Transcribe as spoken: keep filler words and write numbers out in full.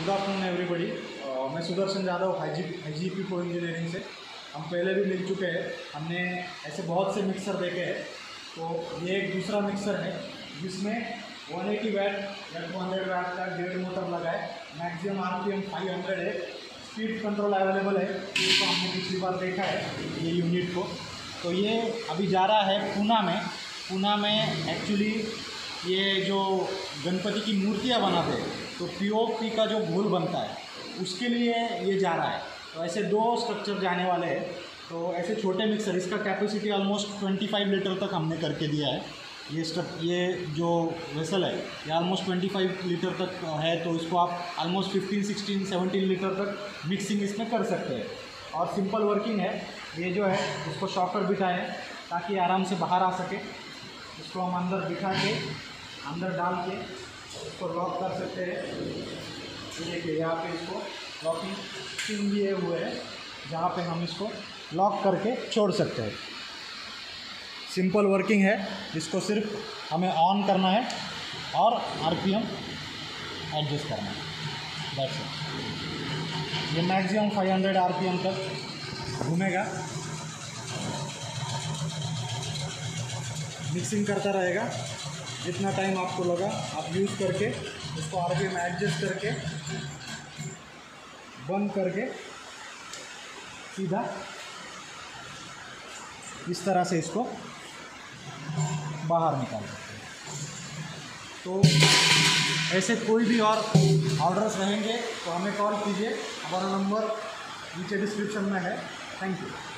Good afternoon everybody. मैं Sudarshan Yadav I G I G P को engineering से। हम पहले भी मिल चुके हैं, हमने ऐसे बहुत से मिक्सर देखे हैं। तो ये एक दूसरा मिक्सर है जिसमें एक सौ अस्सी वैट या दो सौ वैट का डेढ़ मोटर लगा है। मैक्सिमम आर पी एम पाँच सौ है। स्पीड कंट्रोल अवेलेबल है। इसको हमने पिछली बार देखा है ये यूनिट को। तो ये अभी जा रहा है पूना में। पूना में एक्चुअली ये जो गणपति की मूर्तियाँ बनाते हैं तो पीओपी का जो घोल बनता है उसके लिए ये जा रहा है। तो ऐसे दो स्ट्रक्चर जाने वाले हैं। तो ऐसे छोटे मिक्सर, इसका कैपेसिटी ऑलमोस्ट पच्चीस लीटर तक हमने करके दिया है। ये स्ट्रक ये जो वेसल है ये ऑलमोस्ट पच्चीस लीटर तक है। तो इसको आप ऑलमोस्ट पंद्रह, सोलह, सत्रह लीटर तक मिक्सिंग इसमें कर सकते हैं। और सिंपल वर्किंग है। ये जो है इसको शॉकर बिठाएं ताकि आराम से बाहर आ सके। इसको हम अंदर बिठा के अंदर डाल के इसको लॉक कर सकते हैं। ये देखिए यहाँ पे इसको लॉकिंग पिन दिए हुए हैं जहाँ पे हम इसको लॉक करके छोड़ सकते हैं। सिंपल वर्किंग है। इसको सिर्फ हमें ऑन करना है और आरपीएम एडजस्ट करना है, दैट्स इट। ये मैक्सिमम पाँच सौ आरपीएम तक घूमेगा, मिक्सिंग करता रहेगा। जितना टाइम आपको लगा आप यूज़ करके इसको आरपीएम एडजस्ट करके बंद करके सीधा इस तरह से इसको बाहर निकाल सकते हैं। तो ऐसे कोई भी और ऑर्डर्स रहेंगे तो हमें कॉल कीजिए। हमारा नंबर नीचे डिस्क्रिप्शन में है। Thank you.